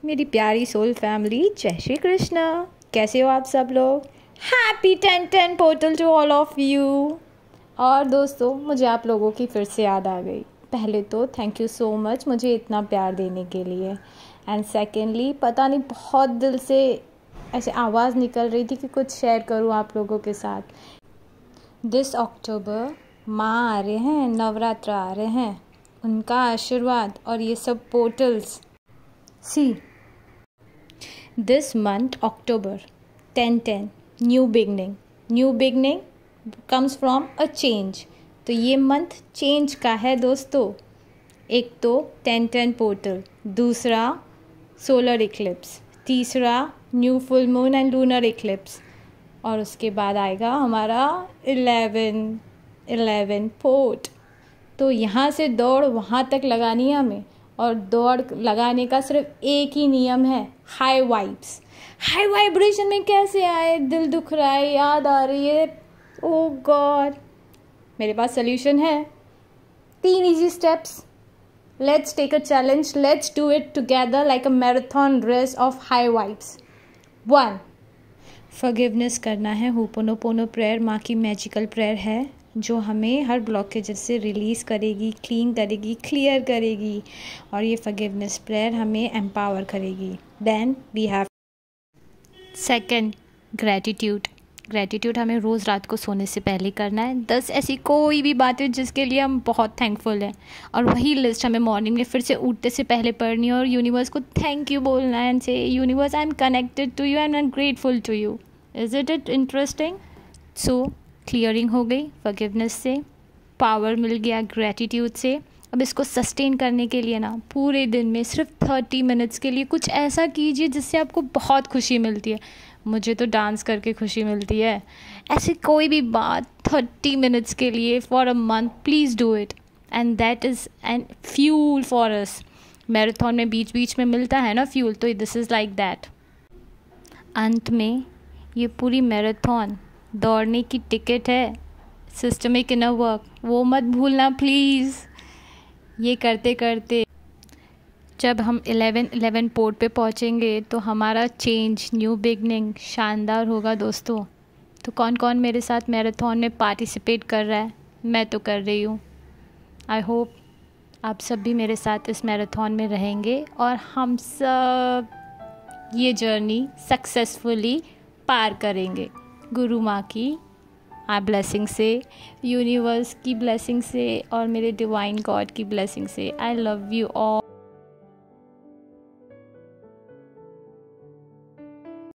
मेरी प्यारी soul family, जय श्री कृष्णा। कैसे हो आप सब लोग? Happy 10-10 portal to all of you. और दोस्तों, मुझे आप लोगों की फिर से याद आ गई। पहले तो थैंक यू सो मच मुझे इतना प्यार देने के लिए। एंड सेकेंडली, पता नहीं बहुत दिल से ऐसे आवाज़ निकल रही थी कि कुछ शेयर करूँ आप लोगों के साथ। दिस अक्टूबर माँ आ रहे हैं, नवरात्र आ रहे हैं, उनका आशीर्वाद और ये सब portals. See this month October 10-10 new beginning comes from a change. तो ये मंथ चेंज का है दोस्तों। एक तो 10-10 पोर्टल, दूसरा सोलर इक्लिप्स, तीसरा new full moon and lunar eclipse, और उसके बाद आएगा हमारा 11 पोर्ट। तो यहाँ से दौड़ वहाँ तक लगानी है हमें, और दौड़ लगाने का सिर्फ एक ही नियम है, हाई वाइब्स। हाई वाइब्रेशन में कैसे आए? दिल दुख रहा है, याद आ रही है, ओह गॉड, मेरे पास सोल्यूशन है। 3 easy steps. Let's take a challenge, let's do it together like a marathon race of high vibes. 1, forgiveness करना है। होपोनोपोनो प्रेयर माँ की मैजिकल प्रेयर है जो हमें हर ब्लॉकेज से रिलीज़ करेगी, क्लीन करेगी, क्लियर करेगी, और ये फॉरगिवनेस प्रेयर हमें एम्पावर करेगी। Then we have second, gratitude हमें रोज़ रात को सोने से पहले करना है। 10 ऐसी कोई भी बातें जिसके लिए हम बहुत थैंकफुल हैं, और वही लिस्ट हमें मॉर्निंग में फिर से उठते से पहले पढ़नी है और यूनिवर्स को थैंक यू बोलना है and say universe, I am connected to you and I am grateful to you. Is it interesting? So clearing हो गई फॉरगिवनेस से, पावर मिल गया ग्रैटिट्यूड से। अब इसको सस्टेन करने के लिए ना पूरे दिन में सिर्फ 30 मिनट्स के लिए कुछ ऐसा कीजिए जिससे आपको बहुत खुशी मिलती है। मुझे तो डांस करके खुशी मिलती है। ऐसी कोई भी बात 30 मिनट्स के लिए for a month, please do it, and that is an fuel for us. Marathon में बीच बीच में मिलता है ना फ्यूल, तो दिस इज़ लाइक दैट। अंत में ये पूरी मैराथन दौड़ने की टिकट है, सिस्टमिक इनर वर्क, वो मत भूलना प्लीज़। ये करते करते जब हम 11 पोर्ट पे पहुँचेंगे तो हमारा चेंज, न्यू बिगनिंग शानदार होगा दोस्तों। तो कौन कौन मेरे साथ मैराथन में पार्टिसिपेट कर रहा है? मैं तो कर रही हूँ। आई होप आप सब भी मेरे साथ इस मैराथन में रहेंगे और हम सब ये जर्नी सक्सेसफुली पार करेंगे। गुरु माँ की ब्लेसिंग से, यूनिवर्स की ब्लेसिंग से, और मेरे डिवाइन गॉड की ब्लेसिंग से। I love you all.